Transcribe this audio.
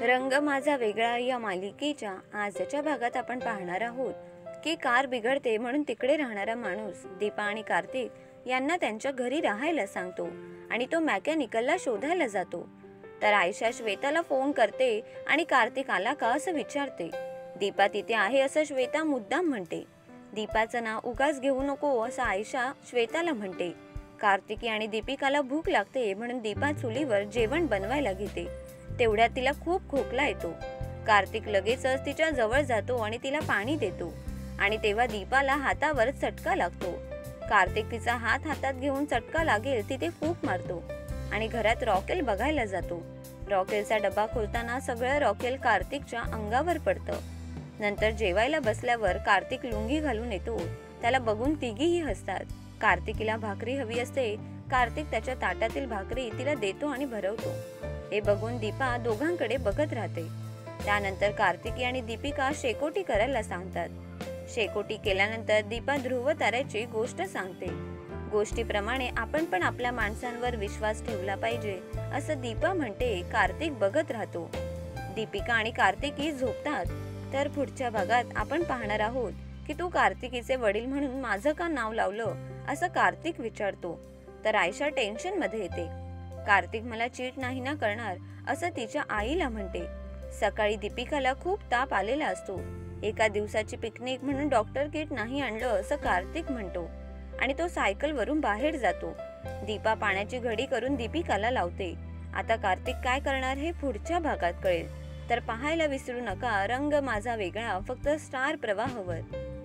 रंग माझा वेगळा या मालिकेच्या आजच्या भागात आपण पाहणार आहोत की कार बिघडते म्हणून तिकडे राहणारा माणूस दीपा आणि कार्तिक यांना त्यांच्या घरी राहायला सांगतो आणि तो मेकॅनिकलला शोधायला जातो। तर आयशा श्वेताला फोन करते आणि कार्तिक आला का असं विचारते। दीपा तिथे आहे असं श्वेता मुद्दाम म्हणते। दीपाचं नाव उगाच घेऊ नको असं आयशा श्वेताला म्हणते। कार्तिकी आणि दीपिकाला भूक लागते म्हणून दीपा चुलीवर जेवण बनवायला घेते। तेवढ्यात तिला खूप खोकला येतो। कार्तिक लगेचच तिच्या जवळ जातो आणि तिला पाणी देतो आणि तेव्हा दीपाला हातावर चटका लागतो। कार्तिक तिचा हात हातात घेऊन चटका लागेल तिथे फूक मारतो आणि घरात रॉकेल बघायला जातो। रॉकेलचा डबा खोलताना सगळं रॉकेल कार्तिकच्या अंगावर पडतं। नंतर जेवायला बसल्यावर कार्तिक लुंगी घालून येतो। त्याला बघून तिघीही हसतात। कार्तिकीला भाकरी हवी असते। कार्तिक त्याच्या ताटातील भाकरी तिला देतो आणि भरवतो। हे बघून दीपा दोघांकडे बघत राहते। त्यानंतर कार्तिकी आणि दीपिका शेकोटी करायला सांगतात। शेकोटी केल्यानंतर दीपा ध्रुव ताऱ्याची गोष्ट सांगते। गोष्टीप्रमाणे आपण पण आपल्या माणसांवर विश्वास ठेवला पाहिजे असं दीपा म्हणते। कार्तिक बघत राहतो। दीपिका आणि कार्तिकी झोपतात। तर पुढच्या भागात आपण पाहणार आहोत की तू कार्तिकीचे वडील म्हणून माझं का नाव लावलं असं कार्तिक विचारतो। तर आयशा टेन्शन मध्ये येते। कार्तिक मला चीट नाही ना करणार असं तिच्या आईला म्हणते। सकाळी दीपिकाला खूप ताप आलेला असतो। एका दिवसाची पिकनिक म्हणून डॉक्टर किट नाही आणलं असं कार्तिक म्हणतो आणि तो सायकल वरून बाहेर जातो। दीपा पाण्याची घडी करून दीपिकाला लावते। आता कार्तिक काय करणार हे पुढच्या भागात कळेल। तर पाहायला विसरू नका रंग माझा वेगळा फक्त स्टार प्रवाहवर।